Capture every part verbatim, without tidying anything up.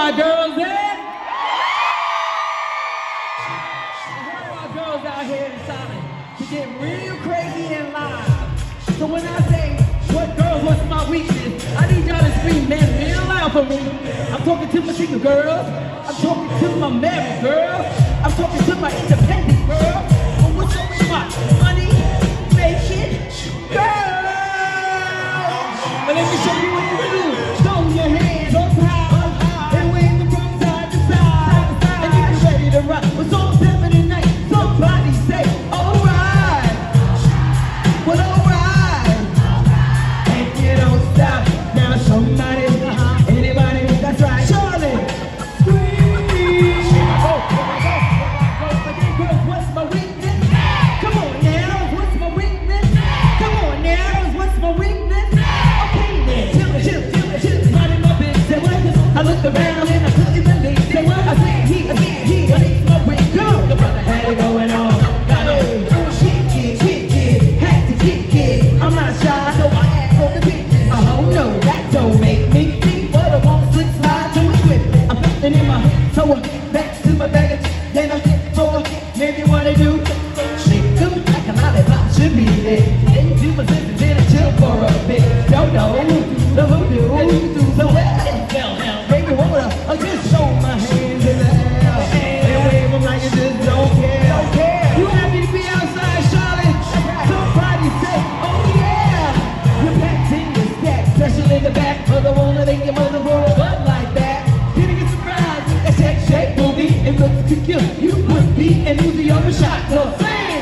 my girls at? Where are my girls out here in Solid to get real crazy and live? So when I say, what girls, what's my weakness? I need y'all to scream, man, real loud for me. I'm talking to my single girls. I'm talking to my married girls. I'm talking to my independent girls. But what's up with my money making girls? But let me show you what you do. Throw your hands up high and wave them from side to side. And you get ready to rock. It's all seven tonight. Somebody say, alright. Well, alright. And you don't stop. Now somebody, anybody, that's right. Charlie, scream. Oh, girls, what's my weakness? Come on now, what's my weakness? Come on now, what's my weakness? Okay then, chill, chill, chill, chill. Running my bitch, say what? I looked around and I couldn't believe. Say what? I said he, I said he, I think my weak girl. The brother had it going on. Got it. Shit kid, shit kid, had to kick kid. I'm not shy, so I act for the bitch. Oh no, that don't make me think, but I won't slip slide to it swiftly. I'm flipping in my toe, back to my baggage. Then I get for maybe what I do. Shake them like a lollipop should be there. Then do my sister, then I chill for a bit. Don't know the voodoo, so well, baby, hold up, I just show my hands in the air and wave them like you just don't care. Don't care. You happy to be outside, Charlotte? Somebody say, oh yeah. You're packed in your stack, especially in the back of the one that ain't your mother for a butt like that. Didn't get surprised. That shake, shake, movie, it looks to kill. You would be and lose the other shot. So sing.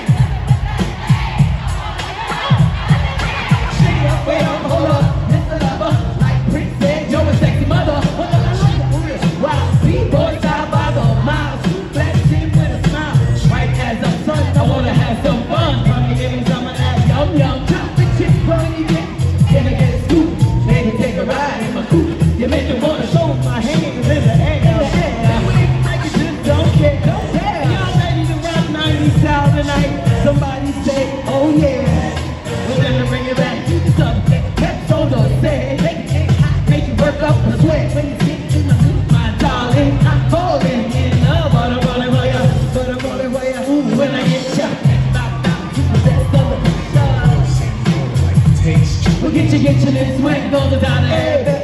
Shake it up, wait up, hold up, Mister Lover, like Prince said, you're a sexy mother. Wow, B-boy side by the mile, two black team with a smile. Right as I'm sun, I wanna have some fun. Come and give me some of that yum yum. Chop the chip, run it in. Can I get a scoop? Maybe take a ride in my coupe. You make me wanna show my hands in the air. Like you just don't care, don't care. Y'all ready to rock nineties style tonight? Somebody say, oh yeah. We're gonna bring it back to the top. Peps on the set, make it hot, make you work up a sweat. When you get in my suit, my darling, I'm falling in love. But I'm falling for ya, but I'm falling for ya. Ooh, when I get shot, knocked out, you possess all the stars. We'll get you, get you this swing, go to down the air.